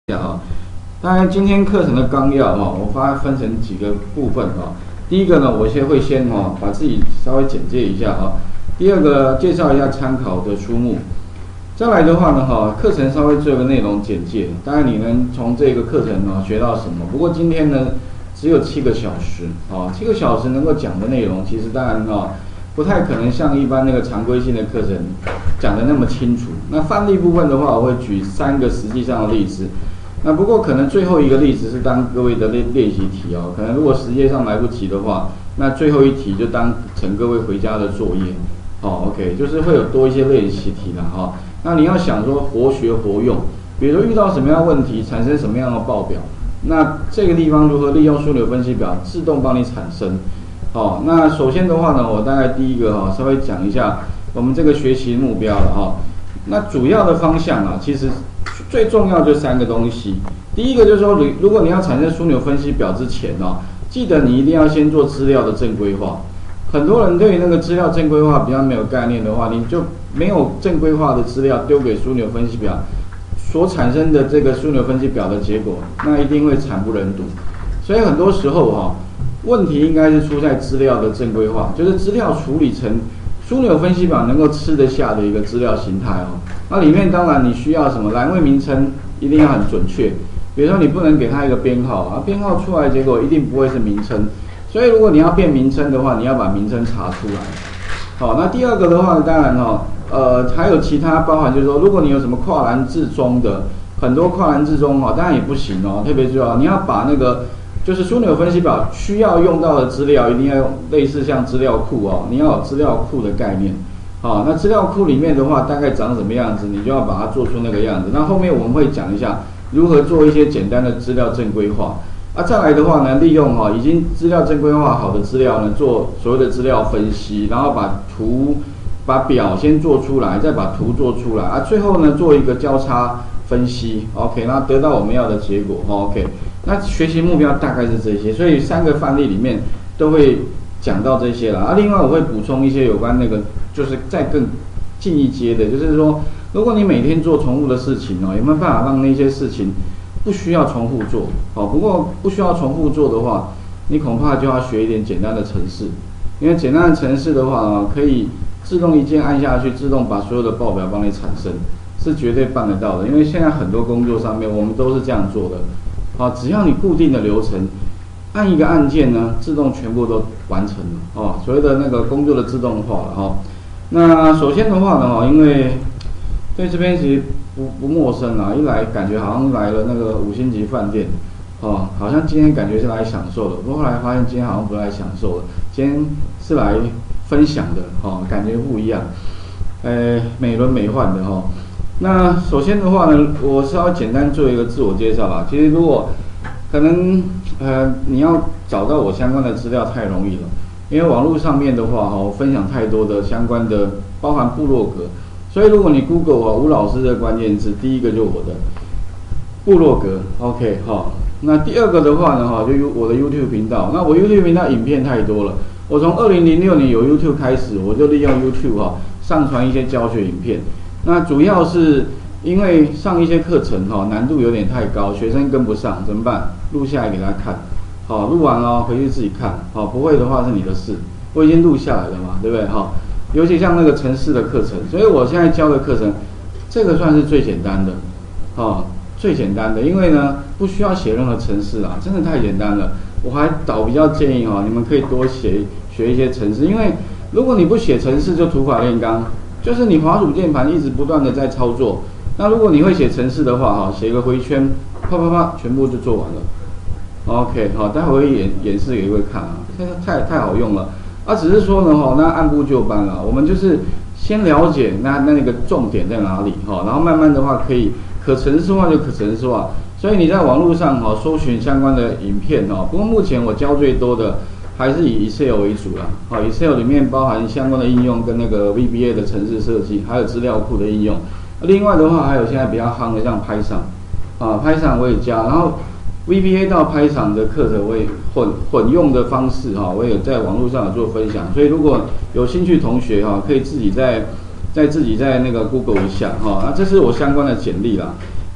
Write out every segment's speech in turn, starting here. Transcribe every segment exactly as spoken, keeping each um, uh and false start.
啊，当然今天课程的纲要哈，我发分成几个部分哈。第一个呢，我先会先哈把自己稍微简介一下哈。第二个介绍一下参考的书目。再来的话呢哈，课程稍微做个内容简介。当然你能从这个课程呢学到什么？不过今天呢只有七个小时啊，七个小时能够讲的内容，其实当然哈不太可能像一般那个常规性的课程讲的那么清楚。那范例部分的话，我会举三个实际上的例子。那不过可能最后一个例子是当各位的练练习题哦，可能如果时间上来不及的话，那最后一题就当成各位回家的作业。哦 ，OK， 就是会有多一些练习题啦哈。那你要想说活学活用，比如说遇到什么样的问题，产生什么样的报表，那这个地方如何利用枢纽分析表自动帮你产生。哦，那首先的话呢，我大概第一个哈稍微讲一下我们这个学习目标了哈。那主要的方向啊，其实最重要就三个东西。第一个就是说，如果你要产生枢纽分析表之前哦，记得你一定要先做资料的正规化。很多人对于那个资料正规化比较没有概念的话，你就没有正规化的资料丢给枢纽分析表所产生的这个枢纽分析表的结果，那一定会惨不忍睹。所以很多时候哈，问题应该是出在资料的正规化，就是资料处理成枢纽分析表能够吃得下的一个资料形态哦。那里面当然你需要什么栏位名称一定要很准确，比如说你不能给它一个编号啊，编号出来结果一定不会是名称。所以如果你要变名称的话，你要把名称查出来。好，那第二个的话，当然哈，呃，还有其他包含就是说，如果你有什么跨栏置中的，很多跨栏置中哈，当然也不行哦，特别重要，你要把那个就是枢纽分析表需要用到的资料，一定要用类似像资料库哦，你要有资料库的概念。好，那资料库里面的话，大概长什么样子，你就要把它做出那个样子。那后面我们会讲一下如何做一些简单的资料正规化。啊，再来的话呢，利用哈已经资料正规化好的资料呢，做所谓的资料分析，然后把图、把表先做出来，再把图做出来啊，最后呢做一个交叉分析 ，OK， 然后得到我们要的结果 ，OK。那学习目标大概是这些，所以三个范例里面都会讲到这些了啊。另外我会补充一些有关那个，就是再更进一阶的，就是说，如果你每天做重复的事情哦，有没有办法让那些事情不需要重复做？好，不过不需要重复做的话，你恐怕就要学一点简单的程式，因为简单的程式的话啊，可以自动一键按下去，自动把所有的报表帮你产生，是绝对办得到的。因为现在很多工作上面我们都是这样做的。好，只要你固定的流程，按一个按键呢，自动全部都完成了哦。所谓的那个工作的自动化了哈。那首先的话呢，哈，因为对这边其实不不陌生啦，一来感觉好像来了那个五星级饭店，哦，好像今天感觉是来享受的，不过后来发现今天好像不来享受了，今天是来分享的，哦，感觉不一样，呃，美轮美奂的哈。哦那首先的话呢，我稍微简单做一个自我介绍啦。其实如果可能，呃，你要找到我相关的资料太容易了，因为网络上面的话，哈，我分享太多的相关的，包含部落格。所以如果你 Google 啊吴老师的关键字，第一个就我的部落格 ，OK 哈。那第二个的话呢，哈，就我的 YouTube 频道。那我 YouTube 频道影片太多了，我从二零零六年有 YouTube 开始，我就利用 YouTube 哈上传一些教学影片。那主要是因为上一些课程哈难度有点太高，学生跟不上怎么办？录下来给他看，好，录完了回去自己看，好，不会的话是你的事，我已经录下来了嘛，对不对？哈，尤其像那个程式的课程，所以我现在教的课程，这个算是最简单的，哦，最简单的，因为呢不需要写任何程式啊，真的太简单了。我还倒比较建议哈，你们可以多写学一些程式，因为如果你不写程式，就土法炼钢。就是你滑鼠键盘一直不断的在操作，那如果你会写程式的话，哈，写一个回圈，啪啪啪，全部就做完了。OK， 好，待会会演演示给各位看啊，这个太太好用了。啊，只是说呢，哈，那按部就班了，我们就是先了解那那个重点在哪里，哈，然后慢慢的话可以可程式化就可程式化。所以你在网络上哈搜寻相关的影片哈，不过目前我教最多的还是以 Excel 为主啦，好 ，Excel 里面包含相关的应用跟那个 V B A 的程式设计，还有资料库的应用。另外的话，还有现在比较夯的像 Python， 啊 ，Python 我也教，然后 V B A 到 Python 的课程我也混混用的方式哈，我也在网络上有做分享。所以如果有兴趣同学哈，可以自己在在自己在那个 Google 一下哈，那这是我相关的简历啦。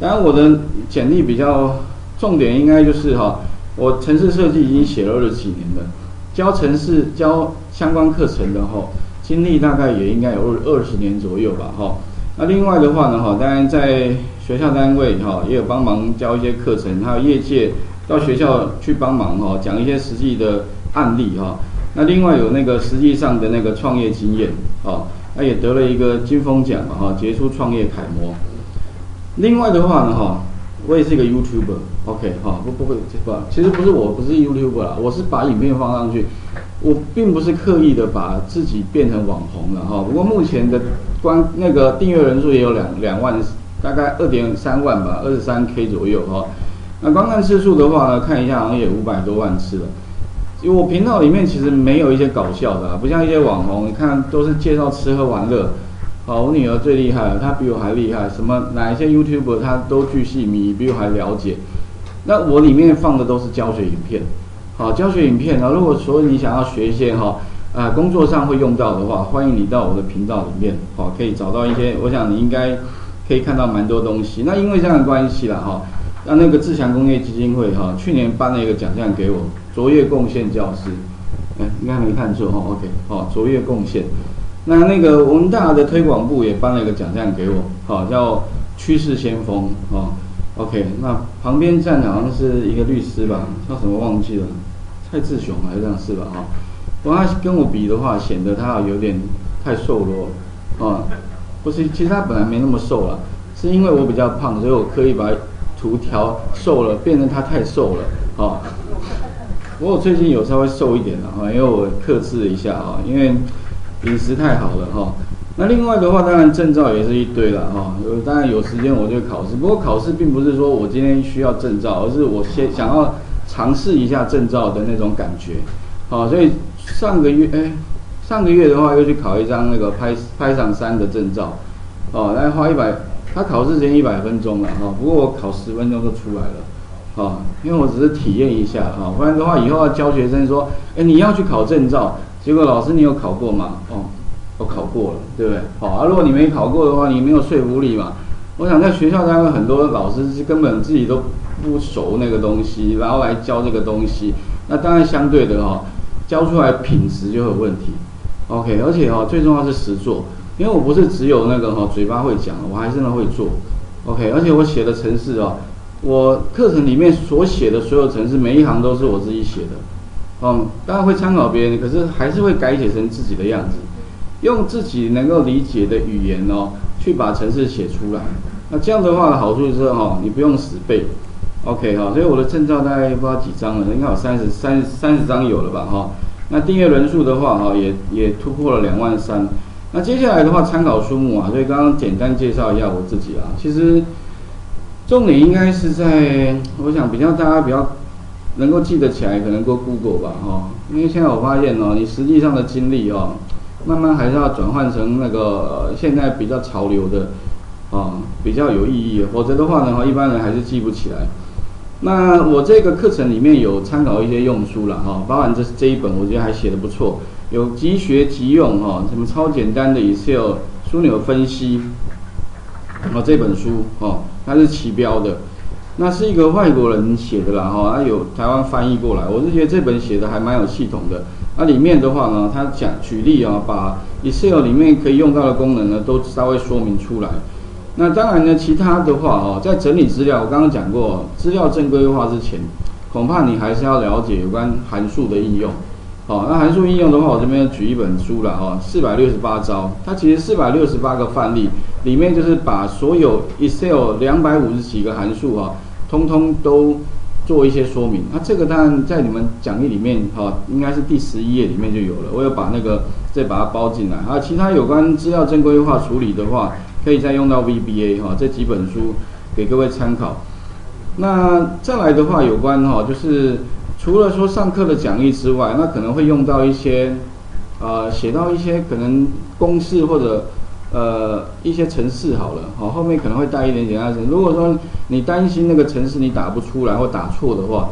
当然我的简历比较重点应该就是哈，我程式设计已经写了二十几年了，教程式教相关课程的哈，经历大概也应该有二二十年左右吧哈。那另外的话呢哈，当然在学校单位哈也有帮忙教一些课程，还有业界到学校去帮忙哈，讲一些实际的案例哈。那另外有那个实际上的那个创业经验啊，那也得了一个金风奖嘛哈，杰出创业楷模。另外的话呢哈，我也是一个 YouTuber，OK 哈，不不不不，其实不是我不是 YouTuber 啦，我是把影片放上去，我并不是刻意的把自己变成网红了哈。不过目前的观那个订阅人数也有两两万，大概二点三万吧，二十三 K 左右哈。那观看次数的话呢，看一下好像也五百多万次了。因为我频道里面其实没有一些搞笑的、啊，不像一些网红，你看都是介绍吃喝玩乐。好，我女儿最厉害了，她比我还厉害，什么哪一些 YouTuber 她都巨细靡遗，比我还了解。那我里面放的都是教学影片，好，教学影片啊，如果说你想要学一些哈，啊、呃、工作上会用到的话，欢迎你到我的频道里面，好，可以找到一些，我想你应该可以看到蛮多东西。那因为这样的关系啦哈，那那个志强工业基金会哈，去年颁了一个奖项给我，卓越贡献教师，哎，应该没看错哈 ，OK， 好，卓越贡献。那那个文大的推广部也颁了一个奖项给我，好，叫趋势先锋，哦 ，OK。那旁边站的好像是一个律师吧，叫什么忘记了，蔡志雄还是这样是吧？哈，不过他跟我比的话，显得他有点太瘦了，啊，不是，其实他本来没那么瘦啦，是因为我比较胖，所以我刻意把图调瘦了，变成他太瘦了，啊。不过我最近有稍微瘦一点了哈，因为我克制了一下哈，因为饮食太好了哈。那另外的话，当然证照也是一堆了哈。当然有时间我就考试，不过考试并不是说我今天需要证照，而是我先想要尝试一下证照的那种感觉。好，所以上个月哎，上个月的话又去考一张那个拍拍场三的证照，哦，大概花一百，他考试时间一百分钟了哈，不过我考十分钟就出来了。啊，因为我只是体验一下哈，不然的话以后要教学生说，哎，你要去考证照，结果老师你有考过吗？哦，我考过了，对不对？好啊，如果你没考过的话，你没有说服力嘛。我想在学校单位很多老师是根本自己都不熟那个东西，然后来教这个东西，那当然相对的哈、哦，教出来品质就有问题。OK， 而且哈、哦，最重要是实作，因为我不是只有那个哈、哦、嘴巴会讲，我还真的会做。OK， 而且我写的程式哦。我课程里面所写的所有程式，每一行都是我自己写的，嗯，当然会参考别人，可是还是会改写成自己的样子，用自己能够理解的语言哦，去把程式写出来。那这样的话的好处就是哈，你不用死背 ，OK 哈，所以我的证照大概不知道几张了，应该有三十三三十张有了吧哈。那订阅人数的话哈，也也突破了两万三。那接下来的话，参考书目啊，所以刚刚简单介绍一下我自己啊，其实。重点应该是在，我想比较大家比较能够记得起来，可能够 Google 吧，哈，因为现在我发现哦，你实际上的经历哦，慢慢还是要转换成那个、呃、现在比较潮流的，啊，比较有意义的，否则的话呢，一般人还是记不起来。那我这个课程里面有参考一些用书啦，哈，包含这这一本我觉得还写得不错，有即学即用哈，什么超简单的 Excel 枢纽分析。哦，这本书哦，它是旗标的，那是一个外国人写的啦哈，它有台湾翻译过来，我是觉得这本写的还蛮有系统的。那里面的话呢，它讲举例啊，把 Excel 里面可以用到的功能呢，都稍微说明出来。那当然呢，其他的话哦，在整理资料，我刚刚讲过，资料正规化之前，恐怕你还是要了解有关函数的应用。好，那函数应用的话，我这边举一本书了哈，四百六十八招，它其实四百六十八个范例，里面就是把所有 Excel 两百五十几个函数哈，通通都做一些说明。那这个当然在你们讲义里面哈，应该是第十一页里面就有了，我有把那个再把它包进来。还有其他有关资料正规化处理的话，可以再用到 V B A 哈，这几本书给各位参考。那再来的话，有关哈，就是除了说上课的讲义之外，那可能会用到一些，呃，写到一些可能公式或者呃一些程式好了，好，后面可能会带一点点啊。如果说你担心那个程式你打不出来或打错的话，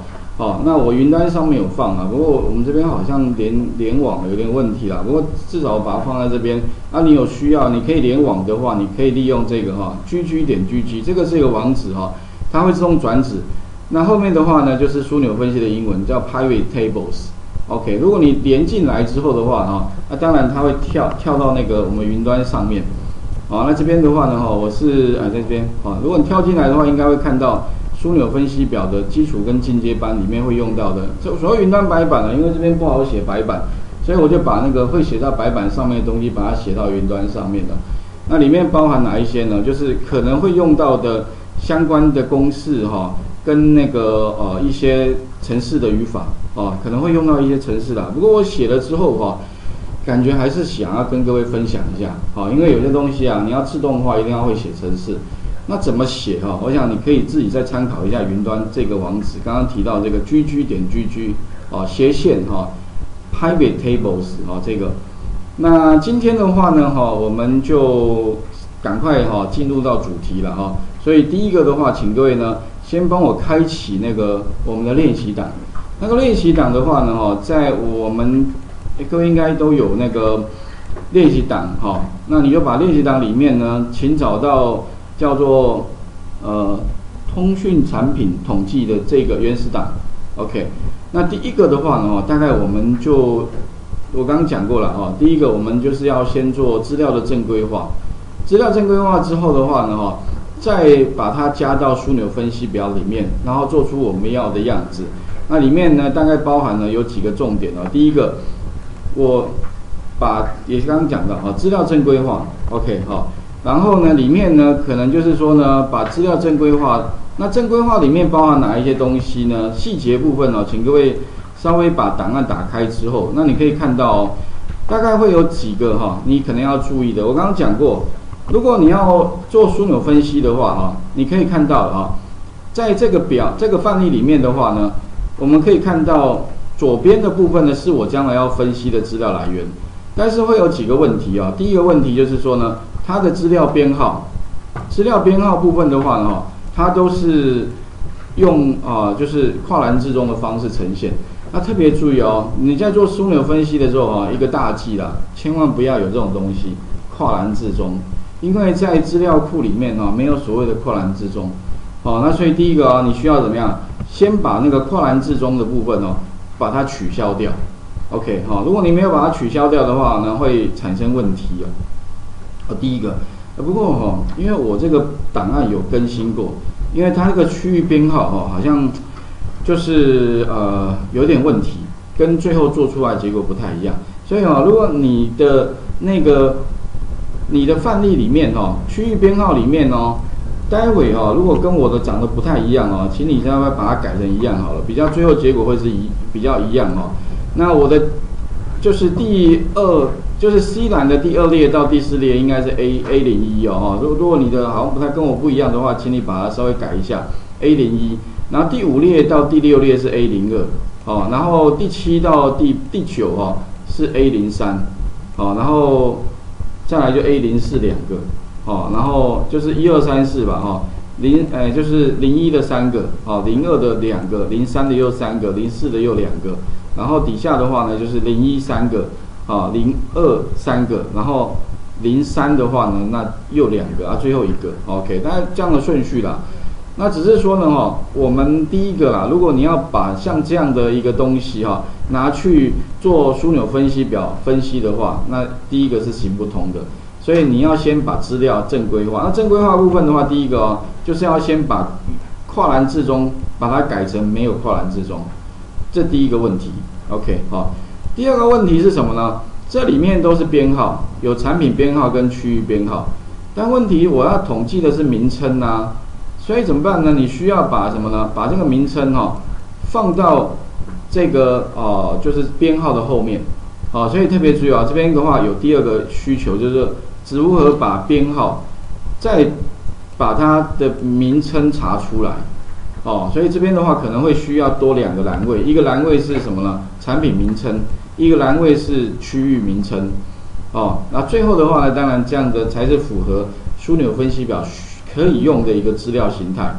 哦，那我云端上面有放啊，不过我们这边好像联联网有点问题啦。不过至少我把它放在这边。啊，你有需要，你可以联网的话，你可以利用这个哈 ，gg 点 gg， 这个是一个网址哈，它会自动转址。那后面的话呢，就是枢纽分析的英文叫 private tables。OK， 如果你连进来之后的话哈，那当然它会跳跳到那个我们云端上面。好，那这边的话呢哈，我是啊在这边啊，如果你跳进来的话，应该会看到。枢纽分析表的基础跟进阶班里面会用到的，所谓云端白板呢，因为这边不好写白板，所以我就把那个会写到白板上面的东西，把它写到云端上面的。那里面包含哪一些呢？就是可能会用到的相关的公式哈，跟那个呃一些程式的语法啊，可能会用到一些程式啦。不过我写了之后哈，感觉还是想要跟各位分享一下，好，因为有些东西啊，你要自动化，一定要会写程式。那怎么写哈？我想你可以自己再参考一下云端这个网址，刚刚提到这个 gg 点 gg 啊斜线哈 private tables 啊这个。那今天的话呢哈，我们就赶快哈进入到主题了哈。所以第一个的话，请各位呢先帮我开启那个我们的练习档。那个练习档的话呢哈，在我们各位应该都有那个练习档哈。那你就把练习档里面呢，请找到。叫做呃通讯产品统计的这个原始档 ，OK。那第一个的话呢，大概我们就我刚刚讲过了哈。第一个我们就是要先做资料的正规化，资料正规化之后的话呢，哈，再把它加到枢纽分析表里面，然后做出我们要的样子。那里面呢，大概包含了有几个重点哦。第一个，我把也是刚刚讲的啊，资料正规化 ，OK 哈。然后呢，里面呢，可能就是说呢，把资料正规化。那正规化里面包含哪一些东西呢？细节部分哦，请各位稍微把档案打开之后，那你可以看到哦，大概会有几个哈，你可能要注意的。我刚刚讲过，如果你要做枢纽分析的话哈，你可以看到啊，在这个表这个范例里面的话呢，我们可以看到左边的部分呢，是我将来要分析的资料来源，但是会有几个问题啊。第一个问题就是说呢，它的资料编号，资料编号部分的话呢，它都是用啊、呃，就是跨栏置中的方式呈现。那特别注意哦，你在做枢纽分析的时候啊，一个大忌啦，千万不要有这种东西，跨栏置中，因为在资料库里面啊，没有所谓的跨栏置中。好、哦，那所以第一个啊，你需要怎么样？先把那个跨栏置中的部分哦，把它取消掉。OK， 好、哦，如果你没有把它取消掉的话呢，会产生问题哦。哦，第一个，不过哈、哦，因为我这个档案有更新过，因为它这个区域编号哦，好像就是呃有点问题，跟最后做出来结果不太一样。所以哦，如果你的那个你的范例里面哦，区域编号里面哦，待会哦，如果跟我的长得不太一样哦，请你要不要把它改成一样好了，比较最后结果会是一比较一样哦。那我的就是第二。就是 C 栏的第二列到第四列应该是 A A 零一哦，如果如果你的好像不太跟我不一样的话，请你把它稍微改一下 A 零一，然后第五列到第六列是 A 零二哦，然后第七到第第九哦是 A 零三哦，然后再来就 A 零四两个哦，然后就是一二三四吧哈，零哎就是零一的三个哦，零二的两个，零三的又三个，零四的又两个，然后底下的话呢就是零一三个。啊，零二三个，然后零三的话呢，那又两个啊，最后一个 ，OK， 大概这样的顺序啦。那只是说呢，哈，我们第一个啦，如果你要把像这样的一个东西哈，拿去做枢纽分析表分析的话，那第一个是行不通的。所以你要先把资料正规化。那正规化部分的话，第一个哦，就是要先把跨栏置中把它改成没有跨栏置中，这第一个问题 ，OK， 好。第二个问题是什么呢？这里面都是编号，有产品编号跟区域编号，但问题我要统计的是名称啊，所以怎么办呢？你需要把什么呢？把这个名称哈、哦、放到这个呃就是编号的后面，好、哦，所以特别注意啊，这边的话有第二个需求就是如何把编号再把它的名称查出来。哦，所以这边的话可能会需要多两个栏位，一个栏位是什么呢？产品名称，一个栏位是区域名称。哦，那最后的话呢，当然这样的才是符合枢纽分析表可以用的一个资料形态。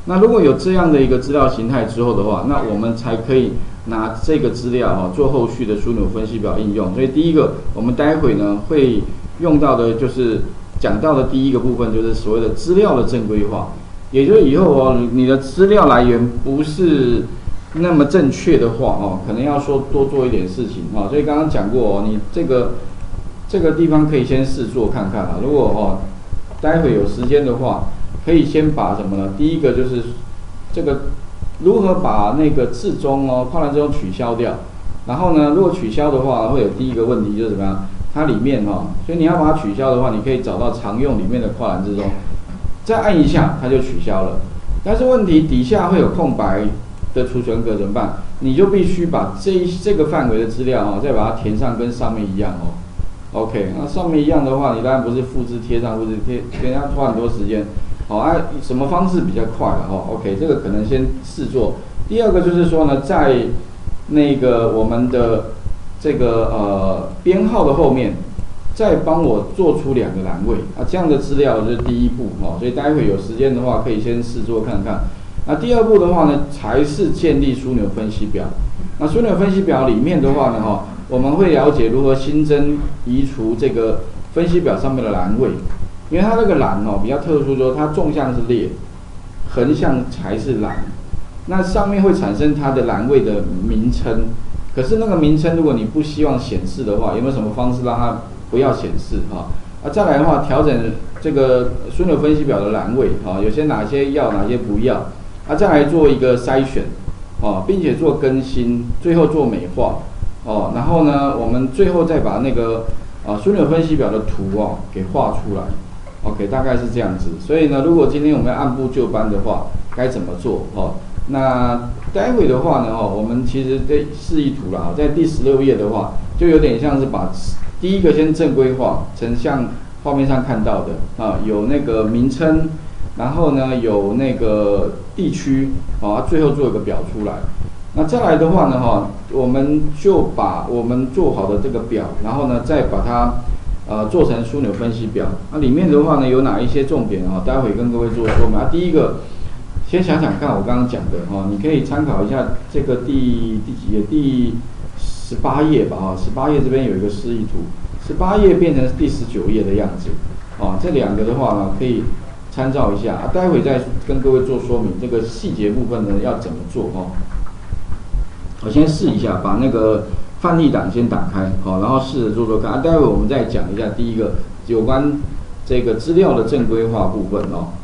那如果有这样的一个资料形态之后的话，那我们才可以拿这个资料哈做后续的枢纽分析表应用。所以第一个，我们待会呢会用到的就是讲到的第一个部分，就是所谓的资料的正规化。也就是以后哦，你的资料来源不是那么正确的话哦，可能要说多做一点事情哈。所以刚刚讲过哦，你这个这个地方可以先试做看看啊。如果哦待会有时间的话，可以先把什么呢？第一个就是这个如何把那个字中哦跨栏之中取消掉。然后呢，如果取消的话，会有第一个问题就是怎么样？它里面哈、哦，所以你要把它取消的话，你可以找到常用里面的跨栏之中。再按一下，它就取消了。但是问题底下会有空白的储存格怎么办？你就必须把这这个范围的资料哦，再把它填上，跟上面一样哦。OK， 那上面一样的话，你当然不是复制贴上，复制贴，贴要花很多时间。好、哦，啊，什么方式比较快了哦 ？OK， 这个可能先试做。第二个就是说呢，在那个我们的这个呃编号的后面。再帮我做出两个栏位啊，这样的资料就是第一步哦，所以待会有时间的话可以先试做看看。那第二步的话呢，才是建立枢纽分析表。那枢纽分析表里面的话呢，哈，我们会了解如何新增、移除这个分析表上面的栏位，因为它这个栏哦比较特殊，说它纵向是列，横向才是栏。那上面会产生它的栏位的名称，可是那个名称如果你不希望显示的话，有没有什么方式让它不要显示哈？啊，再来的话，调整这个枢纽分析表的栏位哈，有些哪些要，哪些不要，啊，再来做一个筛选，哦，并且做更新，最后做美化，哦，然后呢，我们最后再把那个啊枢纽分析表的图哦给画出来 ，OK， 大概是这样子。所以呢，如果今天我们按部就班的话，该怎么做哦？那待会的话呢，哦，我们其实这示意图啦，在第十六页的话，就有点像是把第一个先正规化，成像画面上看到的啊，有那个名称，然后呢有那个地区啊，最后做一个表出来。那再来的话呢，哈，我们就把我们做好的这个表，然后呢再把它呃做成枢纽分析表。那里面的话呢有哪一些重点啊？待会跟各位做说明。啊，第一个，先想想看我刚刚讲的哈，你可以参考一下这个第第几页第。十八页吧，哈，十八页这边有一个示意图，十八页变成第十九页的样子，啊，这两个的话呢，可以参照一下，啊，待会再跟各位做说明，这个细节部分呢要怎么做哈。我先试一下，把那个范例档先打开，好，然后试着做做看，啊，待会我们再讲一下第一个有关这个资料的正规化部分哦。